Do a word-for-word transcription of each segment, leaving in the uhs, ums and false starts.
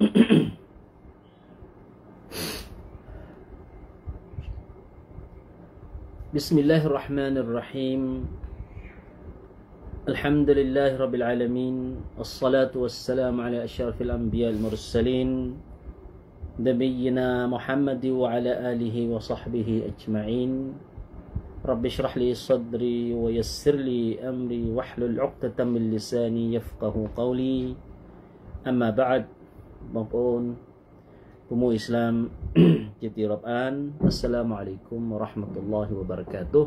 بسم الله الرحمن الرحيم الحمد لله رب العالمين الصلاة والسلام على أشرف الأنبياء المرسلين نبينا محمد وعلى آله وصحبه أجمعين رب اشرح لي صدري ويسر لي أمري واحلل عقدة من لساني يفقه قولي أما بعد بقول Umu Islam Jiti Rab'an Assalamualaikum warahmatullahi wabarakatuh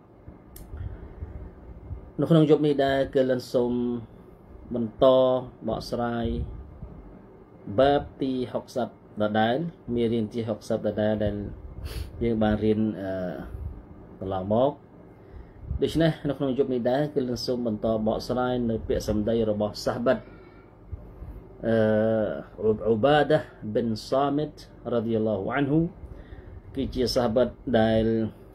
នៅក្នុងយប់នេះដែរគឺលិនសូមបន្តបកស្រាយបាបទី60ដដែលមេរៀនទី60ដដែលដែលយើងបានរៀនអឺកន្លងមកដូច្នេះនៅក្នុងយប់នេះដែរគឺលិនសូមបន្តបកស្រាយនៅពាក្យសម្ដីរបស់សាហបត عبادة بن صامت رضي الله عنه كي صحابة دال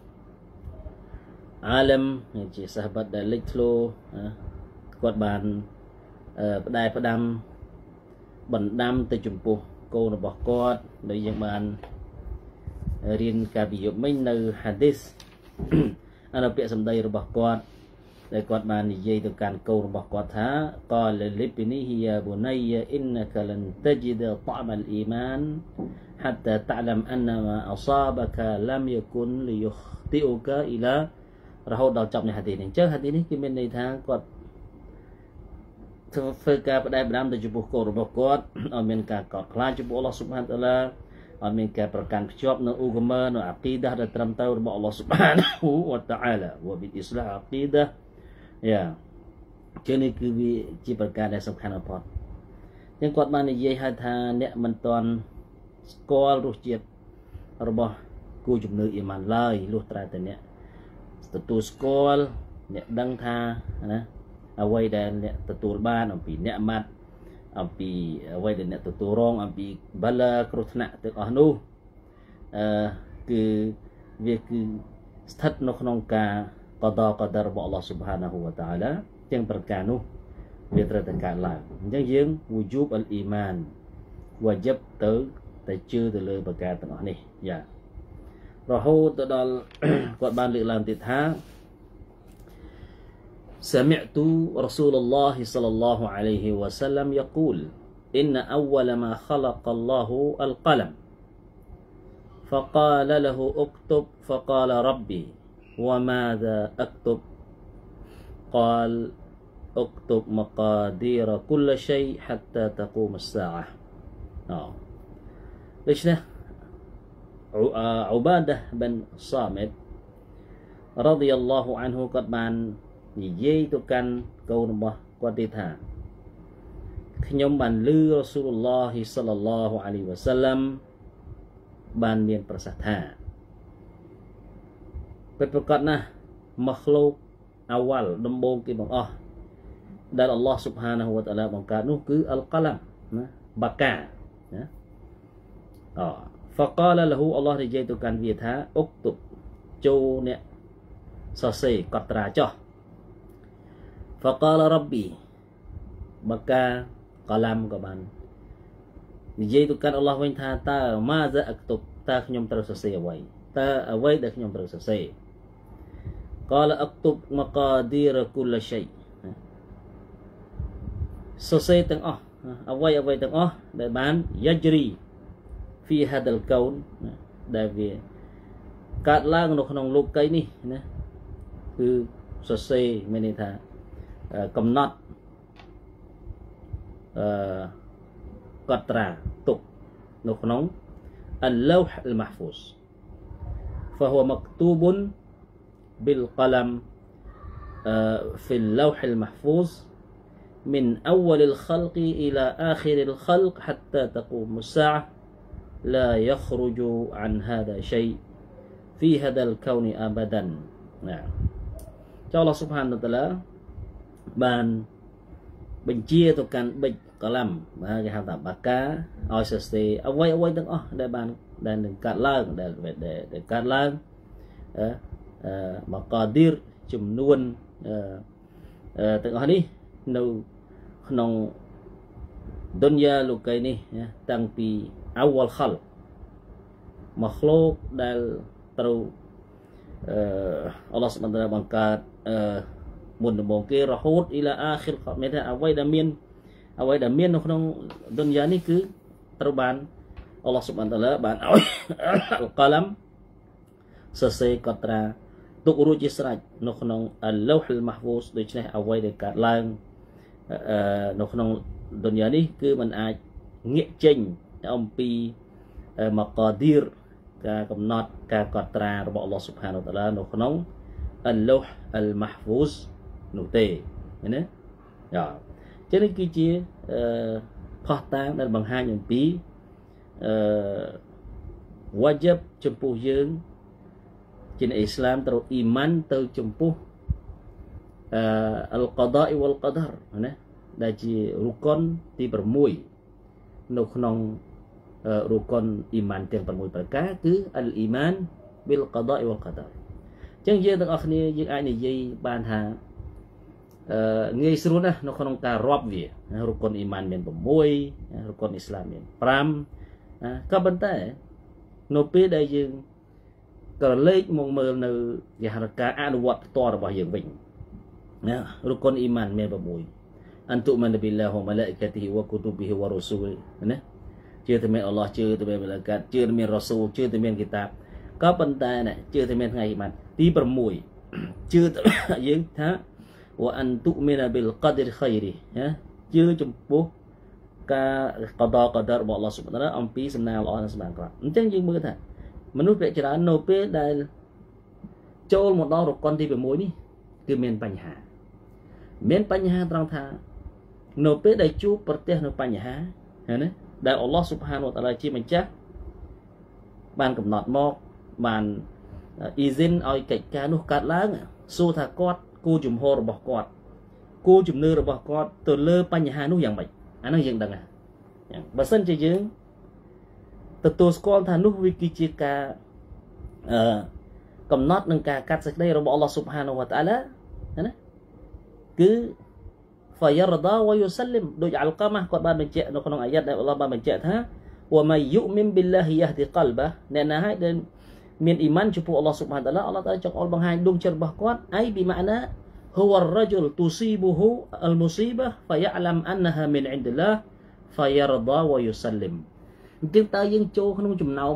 عالم كي صحابة دال لتلو قد بان بداي بدام بندام تجمپوه كوរបស់គាត់ដែលយើងបានរៀនកាលពីយប់មិញនៅហាឌីសអានពាក្យសម្ដីរបស់គាត់ ដែលគាត់បាននិយាយទៅកាន់កូនរបស់គាត់ថា قال لابنه يا بني إنك لن تجد طعم الإيمان حتى تعلم أن ما أصابك لم يكن ليخطئك إلى រហូតដល់ចប់នៃហាឌីសនេះអញ្ចឹងហាឌីសនេះគឺមានន័យថាគាត់ធ្វើការបដិបត្តិទៅចំពោះកូនរបស់គាត់ឲ្យមានការកោតខ្លាចចំពោះអល់ឡោះស៊ុបហានតាឡាឲ្យមានការប្រកាន់ភ្ជាប់នៅឧបមានៅអាគីដាដែលត្រឹមត្រូវរបស់អល់ឡោះស៊ុបហានវតាអាឡាវបិអ៊ីស្លាមអាគីដា យ៉ាជានេះគឺវាជាប្រការដែលសំខាន់បំផុតអញ្ចឹងគាត់បាននិយាយឲ្យថាអ្នកមិនទាន់ស្គាល់រសជាតិរបស់គូជំនឿអ៊ីម៉ានឡើយលុះត្រាតែអ្នកទទួលស្គាល់អ្នកដឹងថាណាអ្វីដែលអ្នកទទួលបានអំពីអ្នកម៉ាត់អំពីអ្វីដែលអ្នកទទួលរងអំពីបាឡាគ្រោះថ្នាក់ទាំងអស់នោះអឺគឺវាគឺស្ថិតនៅក្នុងការ قضاء قدر របស់ Allah Subhanahu wa Ta'ala ទាំងប្រការនោះវាត្រូវតែកើតឡើងអញ្ចឹងយើង wujub al iman wajib ទៅតែជឿទៅលើប្រការទាំងអស់នេះយ៉ារហូតទៅដល់គាត់បានលើកឡើងទៀតថា سمعت رسول الله صلى الله عليه وسلم يقول إن أول ما خلق الله القلم فقال له اكتب فقال ربي وماذا أكتب قال اكتب مقادير كل شيء حتى تقوم الساعة آه. ليش نه عبادة بن صامت رضي الله عنه قد بان និយាយទៅកាន់កូនរបស់គាត់ទៀតថាខ្ញុំបានឮរ៉ាស៊ូលឡោះសល្លឡោះអាឡៃហ៊ីវ៉ាសាឡាំបានមានប្រសាសន៍ថា ពិតប្រាកដណាស់ម៉ាឃ្លូកអវលដំបូងគេបង្អស់ដែលអល់ឡោះស៊ុបហានាហ៊ូវតាអាឡាបង្កើតនោះគឺអលកឡាំណាបាកាណាអហ្វកាឡាលហ៊ូអល់ឡោះនិយាយទៅកាន់វាថាអុកតុបចូលអ្នកសរសេរកត់ត្រាចុះ فقال ربي បាកាកឡាំក៏បាននិយាយទៅកាន់អល់ឡោះវិញថាតើម៉ាហ្សាអក្តុបតើខ្ញុំត្រូវសរសេរអ្វីតើអ្វីដែលខ្ញុំត្រូវសរសេរ قال اكتب مقادير كل شيء សរសេរទាំងអស់អ្វីអ្វីទាំងអស់ដែលបាន يجري في هذا الكون ដែលវាកើតឡើងនៅក្នុងលោកីនេះណាគឺសរសេរមានន័យថាកំណត់អឺកត់ត្រាទុកនៅក្នុង اللوح المحفوظ فهو مكتوب بالقلم في اللوح المحفوظ من أول الخلق إلى آخر الخلق حتى تقوم الساعة لا يخرج عن هذا شيء في هذا الكون أبدا نعم الله سبحانه وتعالى បាន បញ្ជាទៅកាន់បិចកឡាំបាទគេហៅថាបាកាឲ្យសរសេរអ្វីអ្វីទាំងអស់ដែលបានដែលនឹងកាត់ឡើងដែលដែលកាត់ឡើងអឺម៉ាកាឌីរចំនួនអឺទាំងអស់នេះនៅក្នុង dunia lukai ni ya tangpi awal khal makhluk dal terus Allah subhanahu wa taala bangkat muôn đồng kia rahut ila akhir khameh awai dah mien awai dah mienក្នុងdunia niគឺត្រូវបានAllah subhanahu wa taala បានឲ្យ al-qalam សរសេរកត់ត្រាទុករួចជាស្រេចនៅក្នុង al-lawh al-mahfuz ដូច្នេះអ្វីដែលកើតឡើងនៅក្នុង dunia នេះគឺมันអាចងាកចេញអំពី maqadir ការកំណត់ការកត់ត្រារបស់ Allah subhanahu wa taala នៅក្នុង al-lawh al-mahfuz នោះទេឃើញទេចាចឹងនេះគឺជាផុសតាងដែលបង្ហាញអំពីអឺ wajib ចំពោះយើងជាអ៊ីស្លាមត្រូវអ៊ីម៉ានទៅចំពោះអឺ al-qada' wal-qadar ណាដែលជារុកុនទី6នៅក្នុងរុកុនអ៊ីម៉ានទាំង6ប្រការគឺ al-iman bil-qada' wal-qadar ចឹងយើងទាំងអស់គ្នាយើងអាចនិយាយបានថាអឺងាយស្រួលណាស់នៅក្នុងការរាប់វារុកុនអ៊ីម៉ានមាន6រុកុនអ៊ីស្លាមមាន5ណាក៏ប៉ុន្តែនៅពេលដែលយើងក្រឡេកមកមើលនៅវិហារការអនុវត្តផ្ទាល់របស់យើងវិញណារុកុនអ៊ីម៉ានមាន6អន្តុមិនប៊ីឡាហ៊ូម៉ាឡាអ៊ីកាទីហ៊ីវ៉ាគុតុប៊ីហ៊ីវ៉ារ៉ូស៊ូលណាជឿតែមានអល់ឡោះជឿតែមានម៉ាឡាកាតជឿតែមានរ៉ាស៊ូលជឿតែមានគីតាបក៏ប៉ុន្តែណាជឿតែមានថ្ងៃអ៊ីម៉ានទី6ជឿតែយើងថាវ៉ាអន្តុមីនប៊ីលកដរខៃរីណាជឿចំពោះការកដកដររបស់អល់ឡោះស៊ុបហានតាឡាអំពីសំណាងល្អនិងសំណាងអាក្រក់អញ្ចឹងយើងមើលថាមនុស្សភាគច្រើននៅពេលដែលចូលមកដល់រុកុនទី6នេះគឺមានបញ្ហាមានបញ្ហាត្រង់ថានៅពេលដែលជួបប្រទះនៅបញ្ហាណាដែលអល់ឡោះស៊ុបហានវតាឡាជាម្ចាស់បានកំណត់មកបានអ៊ីស៊ីនឲ្យកិច្ចការនោះកើតឡើងសួរថាគាត់គោលជំហររបស់គាត់គោលជំនឿរបស់គាត់ទៅលើបញ្ហានោះយ៉ាងម៉េចអានោះយើងដឹងណាបើសិនជាយើងទទួលស្គាល់ថានោះវាគឺជាការអឺកំណត់នឹងការកាត់សេចក្តីរបស់អល់ឡោះស៊ុបហានវតាឡាណាគឺ fayarda wa yusallim ដោយអល់កាម៉ាគាត់បានបញ្ជាក់នៅក្នុងអាយ៉ាតដែលអល់ឡោះបានបញ្ជាក់ថា wa may yu'min billahi yahdi qalbah អ្នកណាហើយដែលមានអ៊ីម៉ានចំពោះអល់ឡោះស៊ុបហានតាឡាអល់ឡោះតាចង់អល់បង្ហាញដួងចិត្តរបស់គាត់អីពីម៉ាណា huwa ar-rajul tusibuhu al-musibah faya'lam annaha min 'indillah fayarda wa yusallim អញ្ចឹងតើយើងចូលក្នុងចំណោម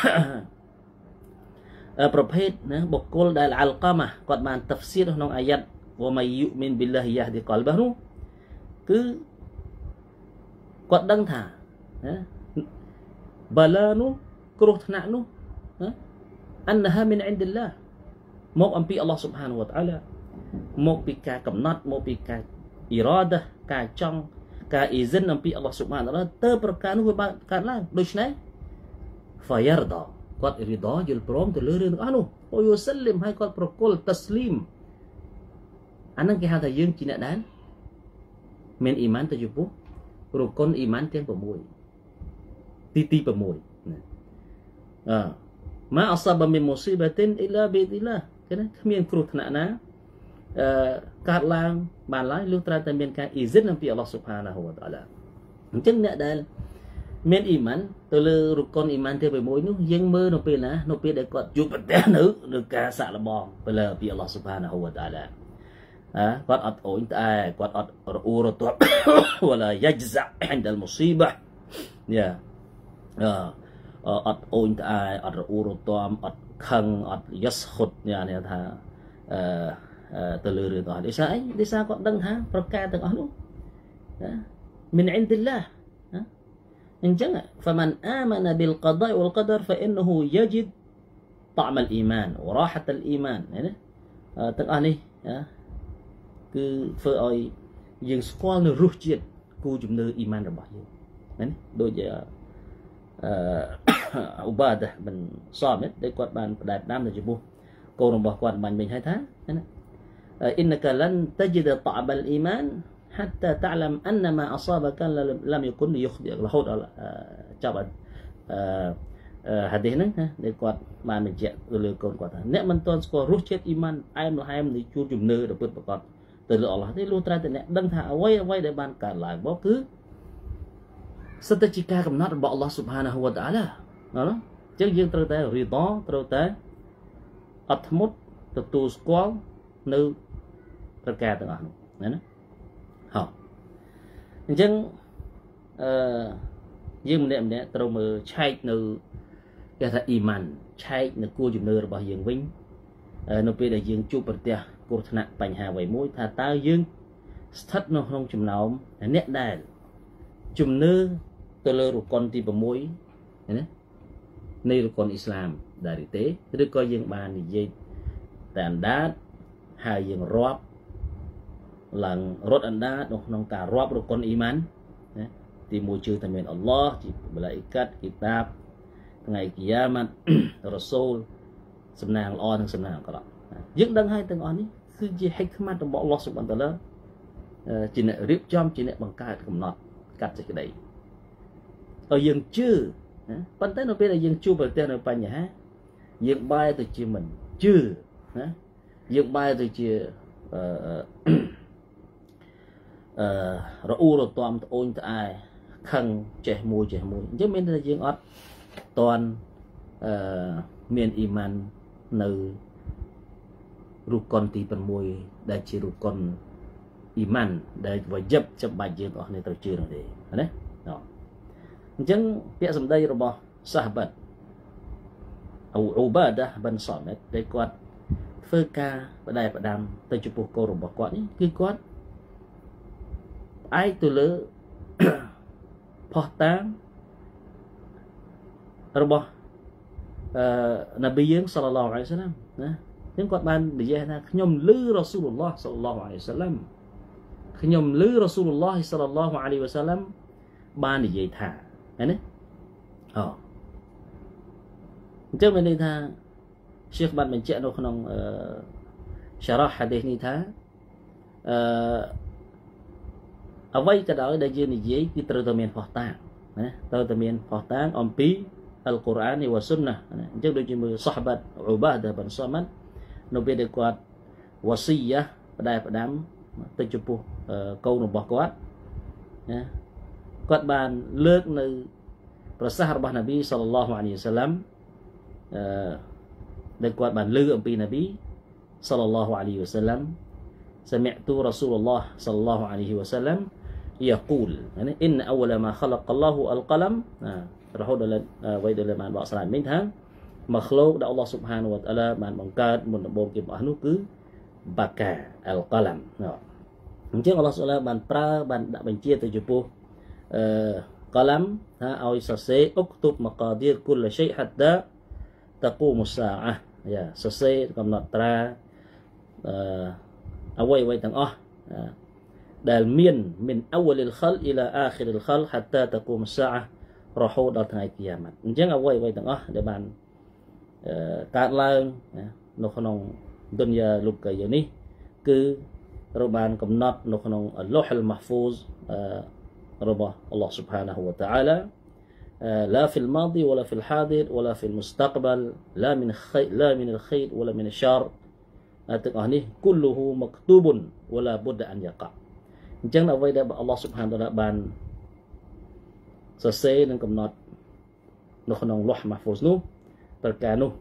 ប្រភេទណាបុគ្គលដែលអល់កាម៉ាគាត់បានតាហ្វស៊ីរក្នុងអាយ៉ាត wa may yu'min billahi yahdi qalbah នោះគឺគាត់ដឹងថាណាបាឡានោះគ្រោះថ្នាក់នោះណា annaha min 'indillah មកអំពីអល់ឡោះស៊ុបហានវតាអាឡាមកពីការកំណត់មកពីការអ៊ីរ៉ាដាការចង់ការអ៊ីសិនអំពីអល់ឡោះស៊ុបហានតាឡាទៅប្រការនោះវាបានកើតឡើងដូច្នេះ fayarda គាត់រីដយល់ព្រមទៅលើរឿងទាំងអស់នោះអូយូសាលីមឲ្យគាត់ប្រគល់តាស្លីមអានឹងគេហៅថាយើងជាអ្នកដែលមានអ៊ីម៉ានទៅចំពោះរុកុនអ៊ីម៉ានទាំង6ទីទី6ណាអឺម៉ាអសាបមីមូស៊ីបាទិនអ៊ីឡាប៊ីឌីឡាគេណាគ្មានគ្រោះថ្នាក់ណាអឺកើតឡើងបានឡើយលុះត្រាតែមានការអ៊ីសិនអំពីអល់ឡោះស៊ុបហានាហ៊ូវតាអាឡាអញ្ចឹងអ្នកដែលមានអ៊ីម៉ានទៅលើរុកុនអ៊ីម៉ានទាំង6នោះយើងមើលនៅពេលណានៅពេលដែលគាត់ជួបប្រទះនៅនឹងការសាក់លបងទៅលើពីអល់ឡោះស៊ុបហានាហ៊ូវតាអាឡាអើគាត់អត់អូនតែគាត់អត់រអ៊ូរទប់វឡាយ៉ាច់ហ្សាអ៊ីនដលមូស៊ីបាយ៉ាអឺអត់អូនតែអត់រអ៊ូរទំអត់ខឹងអត់យស្ខុតយ៉ានេះថាអឺទៅលើរឿងទាំងអស់នេះសារអីនេះសារគាត់ដឹងថាប្រការទាំងអស់នោះណាមិនអ៊ីនឌីឡាអញ្ចឹង فمن آمن بالقضاء والقدر فإنه يجد طعم الإيمان وراحة الإيمان ណាទាំងអស់នេះគឺធ្វើឲ្យយើងស្គាល់នៅរសជាតិគូជំនឿអ៊ីម៉ានរបស់យើងណាដូចអឺឧបាដាបិនសាមិតដែលគាត់បានផ្ដែផ្ដាំទៅចំពោះកូនរបស់គាត់បាញ់មិញហើយថាណាអ៊ីនកាលនតជីដតអបលអ៊ីម៉ានحتى تعلم أن ما أصابك لم يكن يخطئك រហូតដល់ចាប់អឺហាឌីសហ្នឹងណាដែលគាត់បានបញ្ជាក់ទៅលើកូនគាត់ថាអ្នកមិនទាន់ស្គាល់រសជាតិអ៊ីម៉ានអែមល្ហែមនៃជួបជំនឿដ៏ពិតប្រាកដទៅលើអល់ឡោះទេលុះត្រាតែអ្នកដឹងថាអ្វីអ្វីដែលបានកើតឡើងមកគឺសិតតែជាការកំណត់របស់អល់ឡោះស៊ុបហានាហ៊ូវតាអាឡាណាអញ្ចឹងយើងត្រូវតែរីដត្រូវតែអត់ធ្មត់ទទួលស្គាល់នៅប្រការទាំងអស់នោះណាណាហ៎អញ្ចឹងអឺយើងម្នាក់ម្នាក់ត្រូវមើលឆែកនៅគេថាអ៊ីម៉ានឆែកនៅគួរជំនឿរបស់យើងវិញនៅពេលដែលយើងជួបប្រទះគ្រោះថ្នាក់បញ្ហាអ្វីមួយថាតើយើងស្ថិតនៅក្នុងចំណោមអ្នកដែលជំនឿទៅលើរុកុនទី6ណានៃរុកុនអ៊ីស្លាមដែរទេឬក៏យើងបាននិយាយតែអណ្ដាតហើយយើងរាប់ឡើងរត់អណ្ដាតនៅក្នុងការរាប់រុកុនអ៊ីម៉ានណាទីមួយជឿតែមានអល់ឡោះជាម៉ាឡាអ៊ីកាត់គីតាបថ្ងៃគីយ៉ាម៉ាត់រ៉ាសូលសំណាងល្អនិងសំណាងអាក្រក់យើងដឹងហើយទាំងអស់នេះគឺជាហិកម៉ាត់របស់អល់ឡោះស៊ុបហានតាឡាជាអ្នករៀបចំជាអ្នកបង្កើតកំណត់កាត់សេចក្តីឲ្យយើងជឿណាប៉ុន្តែនៅពេលដែលយើងជួបប្រទះនៅបញ្ហាយើងបែរទៅជាមិនជឿណាយើងបែរទៅជាអឺអឺរអ៊ូរទាំត្អូញត្អែខឹងចេះមួយចេះមួយអញ្ចឹងមានតែយើងអត់តន់អឺមានអ៊ីម៉ាននៅរុកុនទី6ដែលជារុកុនអ៊ីម៉ានដែលវាយិបចាំបាច់យើងអស់នេះត្រូវជឿនោះទេណាអញ្ចឹងពាក្យសម្ដីរបស់សាហបាត់អ៊ូអ៊ូបាដាប៊ិនសាមិតដែលគាត់ធ្វើការបដិបដាមទៅចំពោះកូនរបស់គាត់នេះគឺគាត់ផ្អែកទៅលើផុសតាងរបស់អឺនប៊ីយើងសល្លឡោះអាឡៃហ៊ីវសល្លាមណាអញ្ចឹងគាត់បាននិយាយថាខ្ញុំឮរ៉ាស៊ូលឡោះសល្លឡោះអាឡៃហ៊ីវសល្លាមខ្ញុំឮរ៉ាស៊ូលឡោះសល្លឡោះអាឡៃហ៊ីវសល្លាមបាននិយាយថាឃើញទេអូអញ្ចឹងមានន័យថាሼខបានបញ្ជាក់នៅក្នុងអឺសារ៉ាហ្វហាឌីសនេះថាអឺអ្វីក៏ដោយដែលយើងនិយាយគឺត្រូវតែមានផុសតាងណាត្រូវតែមានផុសតាងអំពីអល់កុរអាននិងស៊ុនណាអញ្ចឹងដូចជាមើលសាហបាត់អ៊ូបាដាប៊ិនសាមិតនៅពេលដែលគាត់វ៉ាស៊ីយ៉ាផ្ដែផ្ដាំទៅចំពោះកូនរបស់គាត់ណាគាត់បានលើកនៅប្រសាសន៍របស់នប៊ីសល្លឡោះអាឡៃហ៊ីវសល្លាមអឺដែលគាត់បានលើកអំពីនប៊ីសល្លឡោះអាឡៃហ៊ីវសល្លាម سمعت رسول الله صلى الله عليه وسلم يقول يعني إن أول ما خلق الله القلم រហូតដល់អ្វីដែលបានបកស្រាយមិញថាmakhlukដែលអល់ឡោះស៊ុបហានវតាអាឡាបានបង្កើតមុនដំបូងគេរបស់នោះគឺបាកាអលកឡាំអញ្ចឹងអល់ឡោះស៊ុបហានបានប្រើបានដាក់បញ្ជាទៅចំពោះអឺកឡាំថាឲ្យសរសេរអុកតុបមកាឌីរគុលឆៃហាតាតកូមុសាអះយ៉ាសរសេរកំណត់ត្រាអឺអ្វីអ្វីទាំងអស់ដែលមានمن اول الخلق الى اخر الخلق حتى تقوم الساعه រហូតដល់ថ្ងៃគីយ៉ាម៉ាត់អញ្ចឹងអ្វីអ្វីទាំងអស់ដែលបានកើតឡើងនៅក្នុងឌុនយ៉ាលោកកាយនេះគឺត្រូវបានកំណត់នៅក្នុងឡូហលម៉ាហ្ហ្វូសរបស់អល់ឡោះ سبحانه และ تعالى لا في الماضي ولا في الحاضر ولا في المستقبل لا من خير لا من الخير ولا من الشر ទាំងអស់នេះ كله مكتوب ولا بد ان يقع អញ្ចឹងអ្វីដែលអល់ឡោះ سبحانه และ تعالى បានសរសេរនិងកំណត់នៅក្នុងឡូហម៉ាហ្វូសនោះប្រការនោះ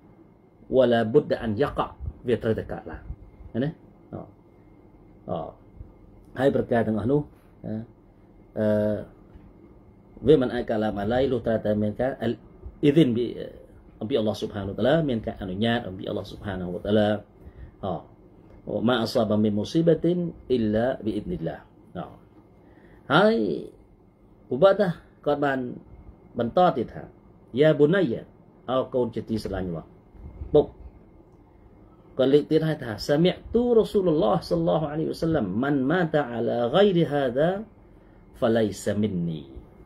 ولا بد ان يقع វាត្រូវតែកើតឡើងណាអូអូហើយប្រការទាំងអស់នោះអឺវាមិនអាចកើតឡើងបានឡើយលុះត្រាតែមានការអ៊ីឌិនពីអំពីអល់ឡោះ سبحانه และ تعالى មានការអនុញ្ញាតអំពីអល់ឡោះ سبحانه และ تعالى អូម៉ាអសាបមីមុស៊ីបតិនអ៊ីឡាប៊ីអ៊ីដនីឡាអូហើយឧបតាគាត់បានបន្តទៀតថាយ៉ាបុណៃយ៉ាអោកូនជាទីស្រឡាញ់របស់ពុកគាត់លើកទៀតឲ្យថាសាមិអទូរ៉ាស៊ូលឡោះសល្លឡោះអាឡៃហ៊ីវសល្លាមមិនម៉ាតាអាឡាហ្គៃរហាដាហ្វឡៃសាមីននី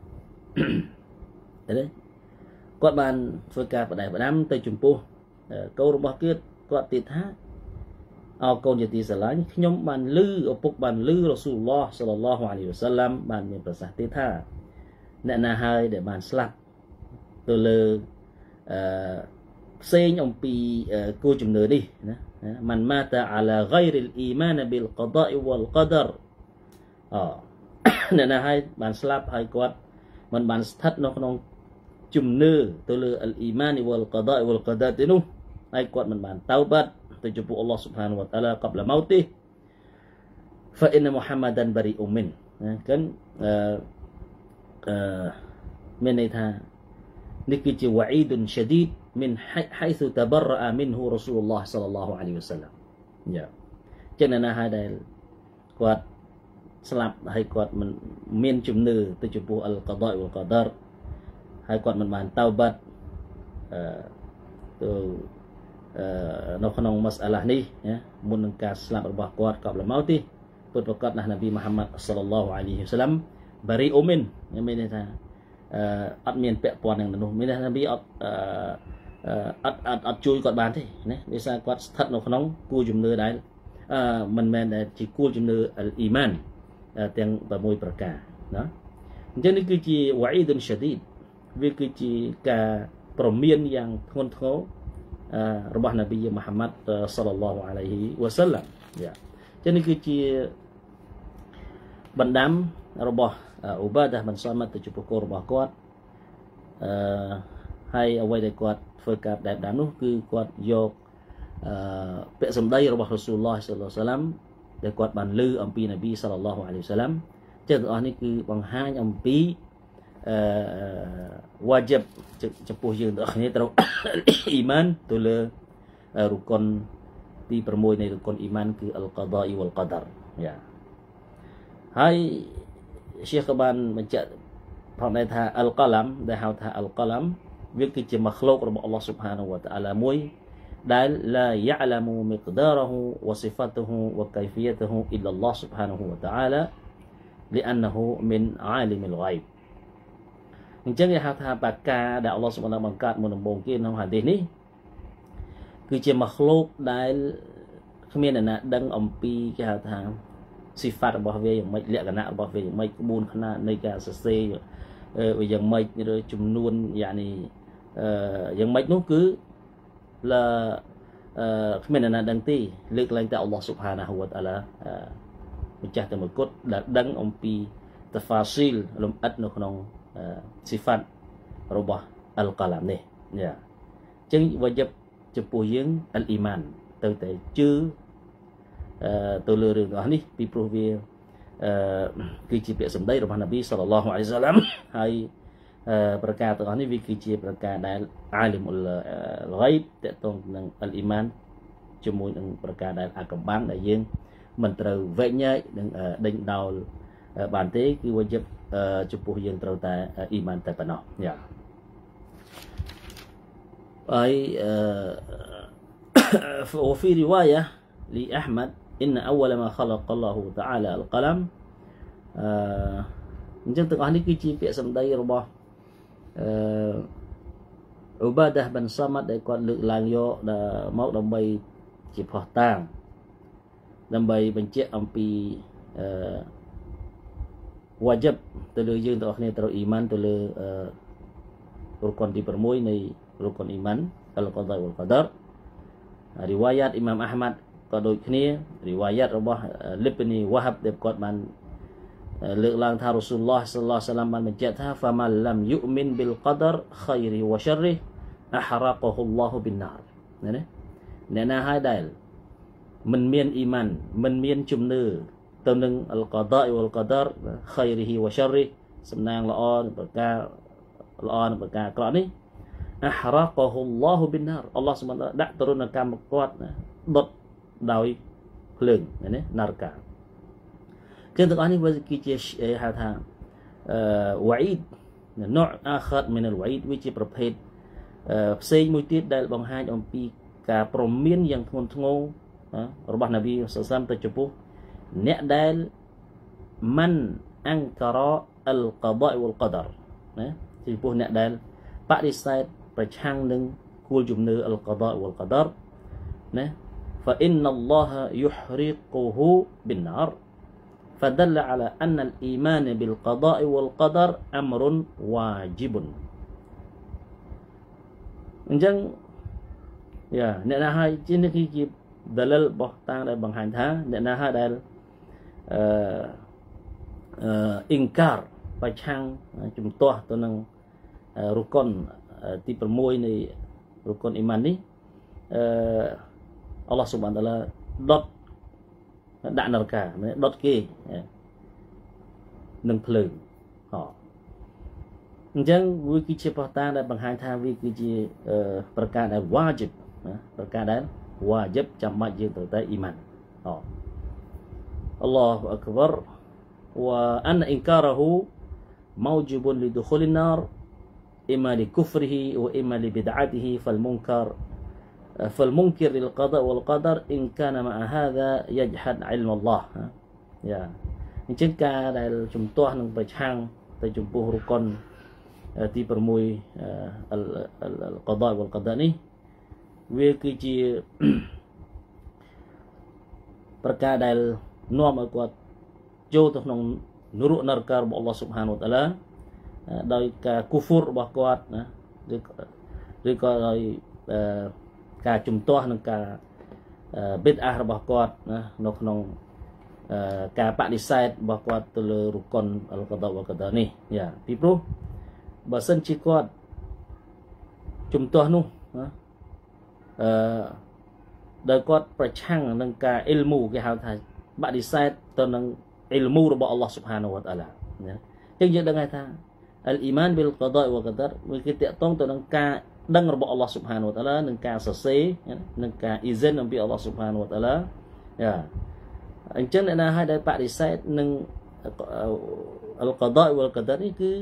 ទេគាត់បានធ្វើការបដិបដាមទៅចំពោះកូនរបស់គាត់គាត់ទៀតថាអោកូនជាទីស្រឡាញ់ខ្ញុំបានឮឪពុកបានឮរ៉ាស៊ូលឡោះសល្លឡោះអាឡៃហ៊ីវសល្លាមបានមានប្រសាសន៍ទៀតថាអ្នកណាហើយដែលបានស្លាប់ទៅលើអឺផ្សេងអំពីគោលជំនឿនេះណាមិនម៉ាតាអាឡាហ្គៃរិលអ៊ីម៉ានប៊ីលកដាអ៊ីវលកដារអូអ្នកណាហើយបានស្លាប់ហើយគាត់ mình bàn thất nó không chùm nư từ lừa al iman wal qada wal qadar thế nu ai quạt mình bàn taubat từ chụp Allah subhanahu wa taala qabla mauti fa inna muhammadan bari'un min kan من إذا نكت وعيد شديد من حيث تبرأ منه رسول الله صلى الله عليه وسلم يا جننا هذا قد سلام هاي قد من من جملة تجبو القضاء والقدر هاي قد من من توبة تو nó không masalah ni ya mun ka salamរបស់គាត់កបលម៉ោទីពុទ្ធប្រកាសណាស់នប៊ីមហាម៉ាត់សល្លឡោះអាឡៃហ៊ីវ៉ាសឡាំបារីអ៊ូមីនមានន័យថាអត់មានពាក់ព័ន្ធនឹងមនុស្សមានន័យថានប៊ីអត់អត់អត់អត់ជួយគាត់បានទេណាដោយសារគាត់ស្ថិតនៅក្នុងគួរជំនឿដែរអឺមិនមែនជាគួរជំនឿអ៊ីម៉ានទាំង6ប្រការណាអញ្ចឹងនេះគឺជាវ៉ាអ៊ីដុនឆាឌីដវាគឺជាការប្រមានយ៉ាងធ្ងន់ធ្ងររបស់នប៊ីមហាម៉ាត់សល្លឡោះអាឡៃហ៊ីវ៉ាសឡាំយ៉ាចឹងនេះគឺជាបណ្ដាំរបស់ឧបាដាមិនសមទៅចំពោះគោលរបស់គាត់អឺហើយអ្វីដែលគាត់ធ្វើការដែបដាននោះគឺគាត់យកអឺពាក្យសម្ដីរបស់រ៉ាស៊ូលឡោះសល្លឡោះអាឡៃហ៊ីវ៉ាសឡាំដែលគាត់បានលើអំពីនប៊ីសល្លឡោះអាឡៃហ៊ីវ៉ាសឡាំចឹងទាំងអស់នេះគឺបង្ហាញអំពីអឺវ៉ាជីបចំពោះយើងទាំងអស់គ្នាត្រូវអ៊ីម៉ានទៅលើរុកុនទី6នៃរុកុនអ៊ីម៉ានគឺអលកដាអ៊ីវលកដារយ៉ាហើយជាក៏បានបញ្ជាក់ផងដែរថាអលកឡាំដែលហៅថាអលកឡាំវាគឺជាម៉ាខ្លូករបស់អល់ឡោះស៊ុបហានាហ៊ូវតាអាឡាមួយដែលឡាយ៉ាឡាមូមិកដារហ៊ូវ៉ាស៊ីហ្វាតុហ៊ូវ៉ាកៃហ្វីយតុហ៊ូអ៊ីឡាអល់ឡោះស៊ុបហានាហ៊ូវតាអាឡា لأنه من عالم الغيب អញ្ចឹងគេហៅថាបាកាដែលអល់ឡោះស៊ុបហានាបង្កើតមុនដំបូងគេក្នុងហាឌីសនេះគឺជាម៉ាខ្លូកដែលគ្មានអ្នកណាដឹងអំពីគេហៅថាស៊ីហ្វាត់របស់វាយ៉ាងម៉េចលក្ខណៈរបស់វាយ៉ាងម៉េចក្បួនខ្នាតនៃការសរសេរវាយ៉ាងម៉េចឬចំនួនយ៉ាងនេះយ៉ាងម៉េចនោះគឺឡាគ្មានអ្នកណាដឹងទេលើកឡើងតែអល់ឡោះស៊ុបហានាហ៊ូវតាអាឡាម្ចាស់តែមួយគត់ដែលដឹងអំពីតាហ្វាស៊ីលលំអិតនៅក្នុងស៊ីហ្វាត់របស់អលកឡាំនេះយ៉ាអញ្ចឹងវ៉ាជីបចំពោះយើងអលអ៊ីម៉ានទៅតែជឿទៅលើរឿងទាំងអស់នេះពីព្រោះវាគឺជាពាក្យសម្ដីរបស់នប៊ីសល្លឡោះអាឡៃហ៊ីវ៉ាសឡាំហើយប្រការទាំងអស់នេះវាគឺជាប្រការដែលអាលីមុលហ្គៃបតកតងនឹងអលអ៊ីម៉ានជាមួយនឹងប្រការដែលអាកំបាំងដែលយើងមិនត្រូវវែកញែកនិងដេញដោលបានទេគឺវ៉ាជីបចំពោះយើងត្រូវតែអ៊ីម៉ានតែប៉ុណ្ណោះយ៉ាហើយوفي رواية لأحمد إن أول ما خلق الله تعالى القلم អញ្ចឹងទាំងអស់នេះគឺជាពាក្យសម្ដីរបស់អឺឧបាដាបិនសាម៉ាត់ដែលគាត់លើកឡើងយកមកដើម្បីជាផុសតាងដើម្បីបញ្ជាក់អំពីអឺវ៉ាជីបទៅលើយើងទាំងអស់គ្នាត្រូវអ៊ីម៉ានទៅលើរុកុនទី6នៃរុកុនអ៊ីម៉ានអលកដាវលកដាររីវ៉ាយ៉ាតអ៊ីម៉ាមអាហ្មាត់ក៏ដូចគ្នារីវ៉ាយ៉ាតរបស់លីបនីវ៉ាហាប់ដែលគាត់បានលើកឡើងថារ៉ាស៊ូលឡោះសល្លឡោះអាឡៃហ៊ីវ៉ាសឡាមបានបញ្ជាក់ថាហ្វាម៉ាឡាំយុមីនប៊ីលកដារខៃរីវ៉ាឆររីអហ្រាកហ៊ុលឡោះប៊ីនណារណាអ្នកណាហើយដែលមិនមានអ៊ីម៉ានមិនមានជំនឿទៅនឹងអលកដាអ៊ីវលកដារខៃរីវ៉ាឆររីសំណាងល្អប្រការល្អនិងប្រការអាក្រក់នេះអហ្រាកហ៊ុលឡោះប៊ីនណារអល់ឡោះស៊ុបហានដាក់ទរណកម្មគាត់ដុតដោយភ្លើងណាណារកាគឺទាំងអស់នេះវាគឺជាហៅថាវ៉ាអ៊ីដណូអាខាតមីនអលវ៉ាអ៊ីដវាជាប្រភេទផ្សេងមួយទៀតដែលបង្ហាញអំពីការព្រមានយ៉ាងធ្ងន់ធ្ងររបស់នប៊ីសល្លឡោះទៅចំពោះអ្នកដែលមិនអង្គការអលកដាវលកដារណាចំពោះអ្នកដែលបដិសេធប្រឆាំងនឹងគោលជំនឿអលកដាវលកដារណា فإن الله يحرقه بالنار فدل على أن الإيمان بالقضاء والقدر أمر واجب អញ្ចឹងយ៉ាអ្នកណាហើយជានេះគឺជាដលិលរបស់តាំងដែលបង្ហាញថាអ្នកណាហើយដែលអឺអ៊ីនការបច្ឆាំងជំទាស់ទៅនឹងរុកុនទី 6 នៃរុកុនអ៊ីម៉ាននេះអឺអល់ឡោះស៊ុបហានតាឡាដុតដាក់នរកាដុតគេនឹងភ្លើងហ៎អញ្ចឹងវាគឺជាបទតាដែលបង្ហាញថាវាគឺជាប្រការដែលវ៉ាជីបណាប្រការដែលវ៉ាជីបចាំបាច់យើងត្រូវតែអ៊ីម៉ានហ៎អល់ឡោះអក្បរវ៉ាអានអ៊ីនការហ៊ូម៉ោជីបុនលីឌូខូលីនណារإما لكفره وإما لبدعته فالمنكر فالمنكر للقضاء والقدر إن كان مع هذا يجحد علم الله يا អញ្ចឹងការដែលជំទាស់នឹងប្រឆាំងទៅចំពោះរុកុនទី 6 القضاء والقدر នេះវាគឺជាប្រការដែលនាំឲ្យគាត់ចូលទៅក្នុងនរកនរករបស់អល់ឡោះស៊ុបហានវតាឡាដោយការគូហ្វុររបស់គាត់ណាឬឬក៏ដោយការជំទាស់នឹងការប៊ីដអាះរបស់គាត់ណានៅក្នុងការបដិសេធរបស់គាត់ទៅលើរុកុនអល់កដាវកដានេះយ៉ាពីព្រោះបើសិនជាគាត់ជំទាស់នោះណាអឺដោយគាត់ប្រឆាំងនឹងការអ៊ីលមូគេហៅថាបដិសេធទៅនឹងអ៊ីលមូរបស់អល់ឡោះស៊ុបហានវតាឡាណាអញ្ចឹងយើងដឹងថាAl-iman bil qada' wa qadar វាគឺតកតងទៅនឹងការដឹងរបស់អល់ឡោះស៊ុបហានវតាឡានឹងការសរសេរនឹងការអ៊ីសិនអំពីអល់ឡោះស៊ុបហានវតាឡាយ៉ាអញ្ចឹងអ្នកណាឲ្យដែលបដិសេធនឹង al-qada' wal qadar នេះគឺ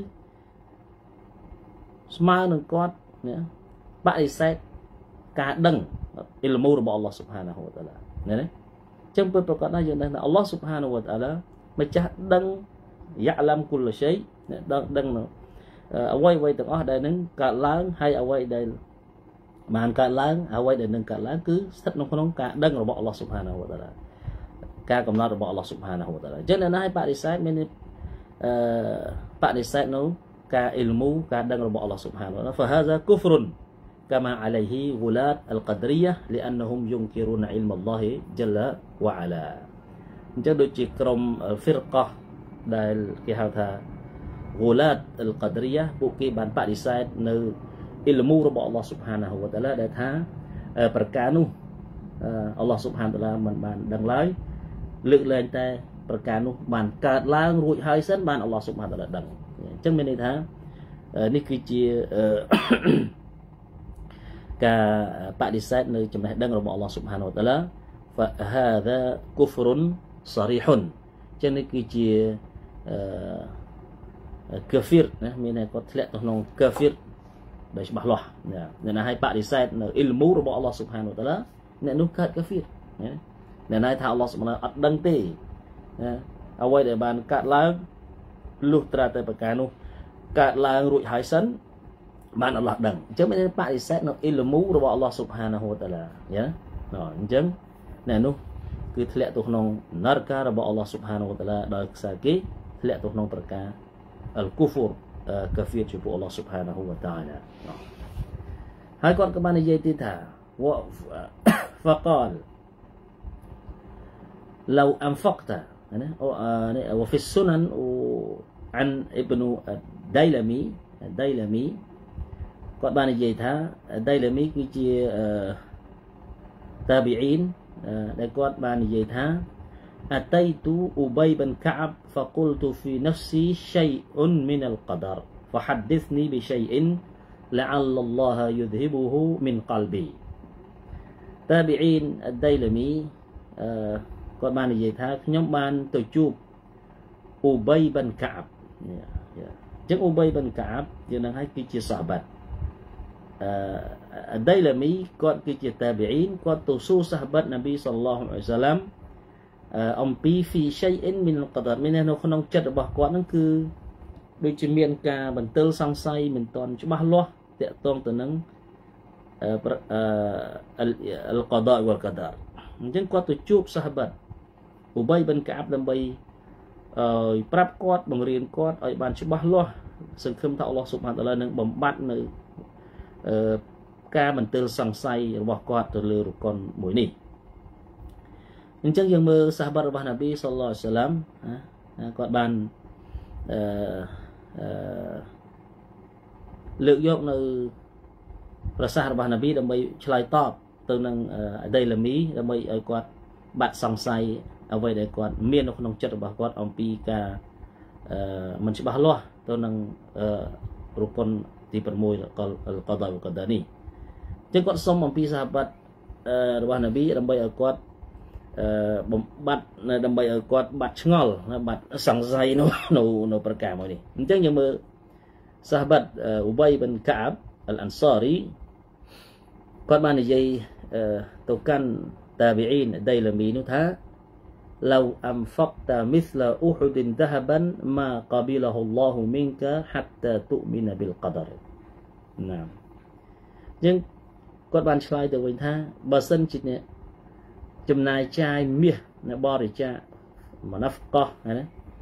ស្មើនឹងគាត់ណាបដិសេធការដឹងអ៊ីលមូរបស់អល់ឡោះស៊ុបហានវតាឡាណាអញ្ចឹងពិតប្រាកដណាស់យើងដឹងថាអល់ឡោះស៊ុបហានវតាឡាម្ចាស់ដឹងយ៉ាឡាំគុលឆៃដឹងដឹងអ្វីអ្វីទាំងអស់ដែលនឹងកើតឡើងហើយអ្វីដែលបានកើតឡើងអ្វីដែលនឹងកើតឡើងគឺស្ថិតនៅក្នុងការដឹងរបស់អល់ឡោះស៊ុបហានវតាឡាការកំណត់របស់អល់ឡោះស៊ុបហានវតាឡាអញ្ចឹងអ្នកណាឲ្យបដិសេធមានអឺបដិសេធនៅការអ៊ីលមូការដឹងរបស់អល់ឡោះស៊ុបហានវតាឡា فهذا كفر كما عليه غلاة القدرية لأنهم ينكرون علم الله جل وعلا អញ្ចឹងដូចជាក្រុម فرقة ដែលគេហៅថា غلاة القدرية ពួកគេបានបដិសេធនៅអ៊ីលមូរបស់អល់ឡោះស៊ុបហានវតាឡាដែលថាប្រការនោះអល់ឡោះស៊ុបហានវតាឡាមិនបានដឹងឡើយលើកលែងតែប្រការនោះបានកើតឡើងរួចហើយសិនបានអល់ឡោះស៊ុបហានវតាឡាដឹងអញ្ចឹងមានន័យថានេះគឺជាការបដិសេធនៅចំណេះដឹងរបស់អល់ឡោះស៊ុបហានវតាឡា فهذا كفر صريح អញ្ចឹងនេះគឺជាkafir ណាមានតែគាត់ធ្លាក់ទៅក្នុង kafir ដែលច្បាស់លាស់អ្នកណាឲ្យបដិសេធនៅអ៊ីលមូរបស់អល់ឡោះស៊ុបហានវតាឡាអ្នកនោះកើត kafir ណាអ្នកណាថាអល់ឡោះស៊ុបហានអត់ដឹងទេណាអ្វីដែលបានកើតឡើងលុះត្រាតែប្រការនោះកើតឡើងរួចហើយសិនបានអល់ឡោះដឹងអញ្ចឹងមានបដិសេធនៅអ៊ីលមូរបស់អល់ឡោះស៊ុបហានវតាឡាណាអញ្ចឹងអ្នកនោះគឺធ្លាក់ទៅក្នុងនរការបស់អល់ឡោះស៊ុបហានវតាឡាដោយខ្សែគេធ្លាក់ទៅក្នុងប្រការالكفر كفير ចំពោះអល់ឡោះស៊ុបហានហូវតាអាឡាហើយគាត់ក៏បាននិយាយទៀតថា فقال لو أنفقت وفي السنن عن ابن الديلمي الديلمي គាត់បាននិយាយថា Dailami គឺជាតាប៊ីអ៊ីនដែលគាត់បាននិយាយថា أتيت أبي بن كعب فقلت في نفسي شيء من القدر فحدثني بشيء لعل الله يذهبه من قلبي تابعين الديلمي គាត់បាននិយាយថាខ្ញុំបានទៅជួប Ubay bin Ka'ab អញ្ចឹង Ubay bin Ka'ab យើងនឹងឲ្យគឺជាសាហាបត Dailami គាត់គឺជាតាប៊ីអ៊ីនគាត់ទៅសួរសាហាបតនប៊ីសល្លឡោះអាឡៃហ៊ីវសល្លាមអំពីហ្វីឆៃអ៊ីនមីនអល់កដារមាននៅក្នុងចិត្តរបស់គាត់ហ្នឹងគឺដូចជាមានការបន្ទិលសង្ស័យមិនទាន់ច្បាស់លាស់តាក់ទងទៅនឹងអល់កដាវលកដារអញ្ចឹងគាត់ទៅជួបសាហាបតឧបៃបិនកាបដើម្បីឲ្យប្រាប់គាត់បង្រៀនគាត់ឲ្យបានច្បាស់លាស់សង្ឃឹមថាអល់ឡោះស៊ុបហានតាឡានឹងបំបត្តិនៅការបន្ទិលសង្ស័យរបស់គាត់ទៅលើរុកុនមួយនេះអញ្ចឹងយើងមើលសាហាបតរបស់នប៊ីសល្លឡោះអាឡៃហ៊ីវសល្លាមគាត់បានអឺលើកយកនៅប្រសាសន៍របស់នប៊ីដើម្បីឆ្លើយតបទៅនឹងអដីឡាមីដើម្បីឲ្យគាត់បាត់សង្ស័យអ្វីដែលគាត់មាននៅក្នុងចិត្តរបស់គាត់អំពីការមិនច្បាស់លាស់ទៅនឹងរុគុនទី6កលកដាវកដានេះចឹងគាត់សុំអំពីសាហាបតរបស់នប៊ីដើម្បីឲ្យគាត់បំបត្តិដើម្បីឲ្យគាត់បាត់ឆ្ងល់បាត់សង្ស័យនៅនៅប្រការមួយនេះអញ្ចឹងយើងមើលសាហាបតឧបៃបិនកាបអលអាន់សារីគាត់បាននិយាយទៅកាន់តាប៊ីអ៊ីនដៃឡាមីនោះថា لو أنفقت مثل أحد ذهبا ما قبله الله منك حتى تؤمن بالقدر ណាអញ្ចឹងគាត់បានឆ្លើយទៅវិញថាបើសិនជាអ្នកចំណាយចាយមាសនៅបរិច្ចាគមណាហ្វកោះណា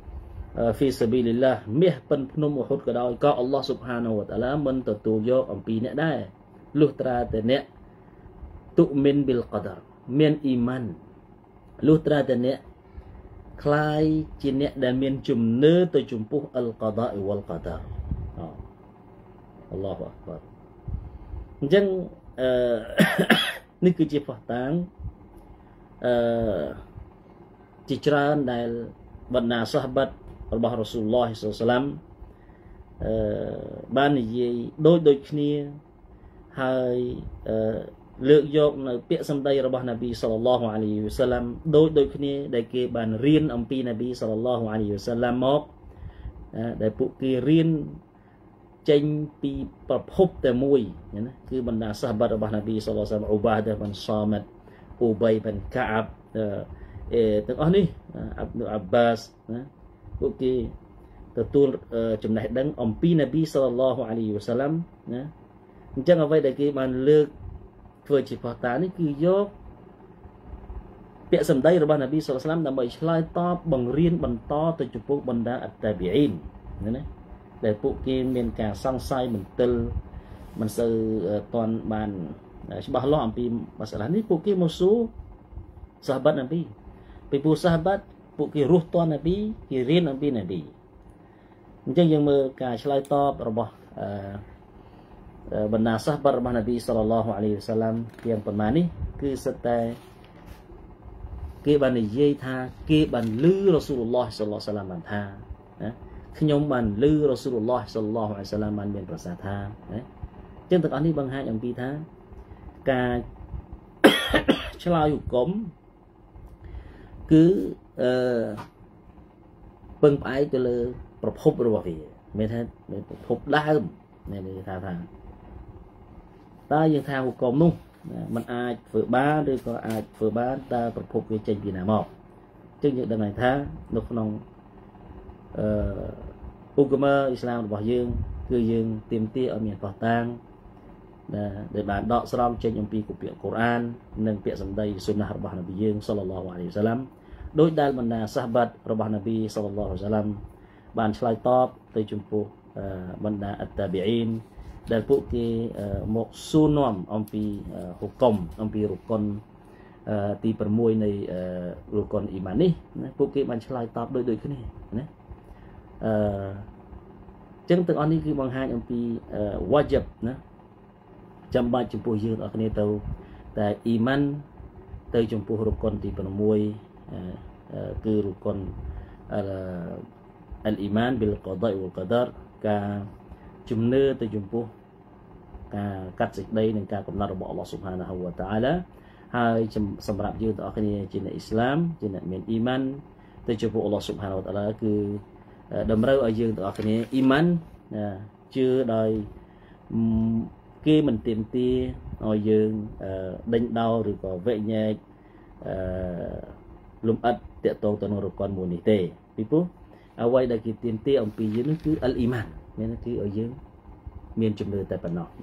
في سبيل الله មាសប៉ិនភ្នំឧហុតក៏ដោយក៏អល់ឡោះស៊ុបហានាវតាឡាមិនទទួលយកអំពីអ្នកដែរលុះត្រាតែអ្នកទុមិនប៊ីលកដារមានអ៊ីម៉ានលុះត្រាតែអ្នកคล้ายជាអ្នកដែលមានជំនឿទៅចំពោះអលកដាអ៊ីវលកដាអល់ឡោះអក្បារអញ្ចឹងអឺនេះគឺជាផុសតាងអឺជាច្រើនដែលបណ្ដាសាហាបតរបស់រ៉ាស៊ូលឡោះសល្លឡាមអឺបាននិយាយដូចដូចគ្នាហើយអឺលើកយកនៅពាក្យសម្ដីរបស់នប៊ីសល្លឡោះអាឡៃហ៊ីវ៉ាសល្លាមដូចដូចគ្នាដែលគេបានរៀនអំពីនប៊ីសល្លឡោះអាឡៃហ៊ីវ៉ាសល្លាមមកដែលពួកគេរៀនចេញពីប្រភពតែមួយណាគឺបណ្ដាសាហាបតរបស់នប៊ីសល្លឡោះអាឡៃហ៊ីវ៉ាសល្លាមឧបាដាបិនសាមិតឧបៃបិនកាអាប់អឺទាំងអស់នេះអាប់នូអាប់បាសណាពួកគេទទួលចំណេះដឹងអំពីនប៊ីសល្លឡោះអាឡៃហ៊ីវ៉ាសល្លាមណាអញ្ចឹងអ្វីដែលគេបានលើកធ្វើជាផុសតាងនេះគឺយកពាក្យសម្ដីរបស់នប៊ីសល្លឡោះអាឡៃហ៊ីវ៉ាសល្លាមដើម្បីឆ្លើយតបបង្រៀនបន្តទៅចំពោះបណ្ដាអត្តាប៊ីអ៊ីនណាដែលពួកគេមានការសង្ស័យមន្ទិលមិនសូវទាន់បានច្បាស់លាស់អំពីម៉ាសាឡានេះពួកគេមកសួរសាហាបតនប៊ីពីពួកសាហាបតពួកគេរស់ទាន់នប៊ីគេរៀនអំពីនប៊ីអញ្ចឹងយើងមើលការឆ្លើយតបរបស់អឺបណ្ដាសាហាបតរបស់នប៊ីសល្លឡោះអាឡៃហ៊ីវ៉ាសល្លាមយ៉ាងប៉ុន្មាននេះគឺសិតតែគេបាននិយាយថាគេបានលឺរ៉ាស៊ូលឡោះសល្លឡោះអាឡៃហ៊ីវ៉ាសល្លាមបានថាណាខ្ញុំបានលឺរ៉ាស៊ូលឡោះសល្លឡោះអាឡៃហ៊ីវ៉ាសល្លាមបានមានប្រសាសន៍ថាណាអញ្ចឹងទាំងអស់នេះបង្ហាញអំពីថាការឆ្លើយហុគមគឺអឺពឹងផ្អែកទៅលើប្រភពរបស់វាមានថាប្រភពដើមនេះថាថាតើយើងថាហុគមនោះมันអាចធ្វើបានឬក៏អាចធ្វើបានតើប្រភពវាចេញពីណាមកអញ្ចឹងយើងដឹងថានៅក្នុងអឺឧបមាអ៊ីស្លាមរបស់យើងគឺយើងទាមទារឲ្យមានផុសតាងដែលបានដកស្រង់ចេញអំពីគម្ពីរកូរ៉ាននិងពាក្យសម្ដីសុណាហ៍របស់នប៊ីយើងសល្លឡោះអាឡៃហ៊ីវ៉ាសល្លាមដោយដែលបណ្ដាសាហាបតរបស់នប៊ីសល្លឡោះអាឡៃហ៊ីវ៉ាសល្លាមបានឆ្លើយតបទៅចំពោះបណ្ដាអត្តាប៊ីអ៊ីនដែលពួកគេមកសួរនាំអំពីហុគមអំពីរុគុនទី6នៃរុគុនអ៊ីម៉ាននេះណាពួកគេបានឆ្លើយតបដូចដូចគ្នាណាអឺចឹងទាំងអស់នេះគឺបង្ហាញអំពីវ៉ាជីបណាចាំបាច់ចំពោះយើងទាំងអស់គ្នាទៅតែអ៊ីម៉ានទៅចំពោះរុគុនទី6គឺរុគុនអលអ៊ីម៉ានប៊ីលកដាអ៊ីវលកដារការជំនឿទៅចំពោះការកាត់សេចក្តីនិងការកំណត់របស់អល់ឡោះស៊ុបហានាហ៊ូវតាអាឡាហើយសម្រាប់យើងទាំងអស់គ្នាជាអ្នកអ៊ីស្លាមជាអ្នកមានអ៊ីម៉ានទៅចំពោះអល់ឡោះស៊ុបហានាហ៊ូវតាអាឡាគឺតម្រូវឲ្យយើងទាំងអស់គ្នាអ៊ីម៉ានជឿដោយគេមិនទាមទារឲ្យយើងដេញដោលឬក៏វែកញែកអឺលំអិតតកតងទៅនឹងរុគុនមួយនេះទេពីព្រោះអ្វីដែលគេទាមទារអំពីយើងនោះគឺអលអ៊ីម៉ានមានន័យគឺឲ្យយើងមានជំនឿតែប៉ុណ្ណោះ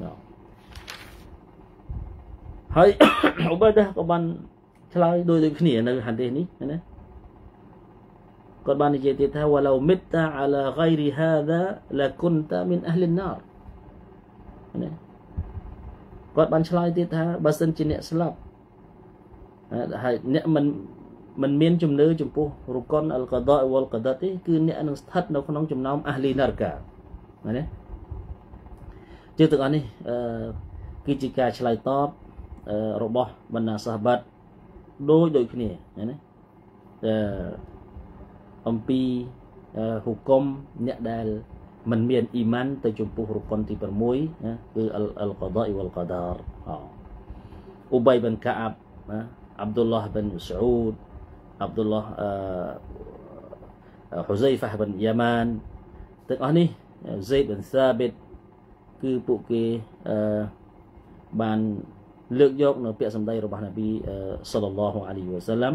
ហើយឧបមាក៏បានឆ្លើយដូចដូចគ្នានៅហាឌីសនេះណាគាត់បាននិយាយទៀតថាវ៉ាឡូមិតតាអាឡាហ្គៃរីហាហ្សាឡាគុនតាមីនអហ្លីនណារណាគាត់បានឆ្លើយទៀតថាបើសិនជាអ្នកស្លាប់ហើយអ្នកមិនមិនមានជំនឿចំពោះរុគុនអលកដាវលកដាទេគឺអ្នកនឹងស្ថិតនៅក្នុងចំណោមអះលីណារកាណាជាទាំងអស់នេះគឺជាការឆ្លើយតបរបស់បណ្ដាសាហាបាត់ដូចដូចគ្នាណាអំពីហុគមអ្នកដែលមិនមានអ៊ីម៉ានទៅចំពោះរុកុនទី6ណាគឺអលកដាអ៊ីវលកដារអ៊ូបៃបិនកាអាប់ណាអាប់ឌុលឡាហបិនម៉ាស៊ូដអាប់ឌុលឡាហហ៊ូហ្សៃហ្វាបិនយ៉ាម៉ានទាំងអស់នេះហ្សេដបិនសាប៊ីតគឺពួកគេបានលើកយកនៅពាក្យសម្ដីរបស់នប៊ីសល្លឡោះអាឡៃហ៊ីវ៉ាសាឡាំ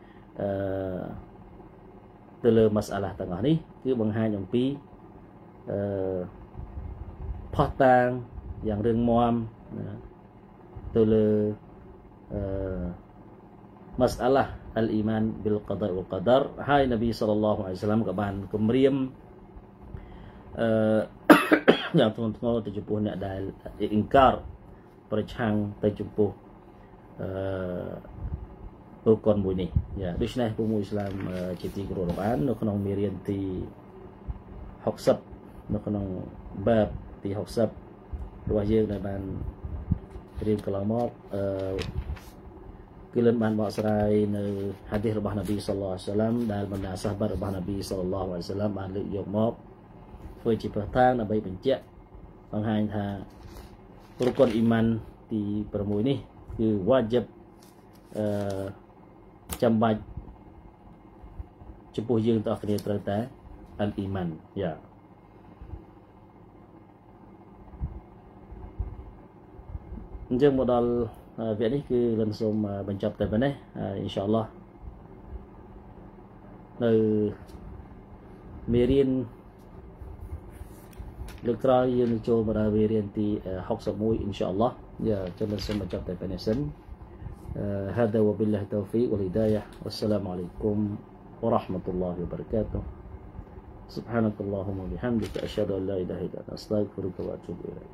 ទៅលើម៉ាសាឡាទាំងអស់នេះគឺបង្ហាញអំពីអឺផុសតាងយ៉ាងរឹងមាំទៅលើអឺម៉ាសាឡាអលអ៊ីម៉ានប៊ីលកដាវលកដារហើយនប៊ីសល្លឡោះអាឡៃហ៊ីវ៉ាសាឡាំក៏បានគម្រាមអឺយ៉ាងធ្ងន់ធ្ងរទៅចំពោះអ្នកដែលអ៊ីនការប្រឆាំងទៅចំពោះអឺរុកុនមួយនេះយ៉ាដូច្នេះពុកមួយឥស្លាមជាទីគោរពរាប់អាននៅក្នុងមេរៀនទីហុកសិបនៅក្នុងបាបទីហុកសិបរបស់យើងដែលបានរៀនកន្លងមកអឺគឺលិនបានបកស្រាយនៅហាឌីសរបស់នប៊ីសល្លឡោះអាឡៃហ៊ីវ៉ាសាឡាំដែលបណ្ដាសាហាបាត់របស់នប៊ីសល្លឡោះអាឡៃហ៊ីវ៉ាសាឡាំបានលើកយកមកធ្វើជាប្រធានដើម្បីបញ្ជាក់បង្ហាញថារុកុនអ៊ីម៉ានទី6នេះគឺវ៉ាជីបអឺចាំបាច់ចំពោះយើងទាំងអស់គ្នាត្រូវតែអលអ៊ីម៉ានយ៉ាអញ្ចឹងមកដល់វគ្គនេះគឺលិនសូមបញ្ចប់តែប៉ុណ្ណេះអ៊ីនសាអល់ឡោះនៅមេរៀនលើកក្រោយយើងនឹងចូលមកដល់មេរៀនទីហុកសិបមួយអ៊ីនសាអល់ឡោះយ៉ាចឹងលិនសូមបញ្ចប់តែប៉ុណ្ណេះសិនهذا وبالله التوفيق والهداية والسلام عليكم ورحمة الله وبركاته سبحانك اللهم وبحمدك أشهد أن لا إله إلا أنت أستغفرك وأتوب إليك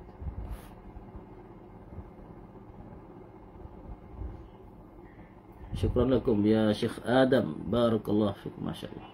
شكرا لكم يا شيخ آدم بارك الله فيكم ما شاء الله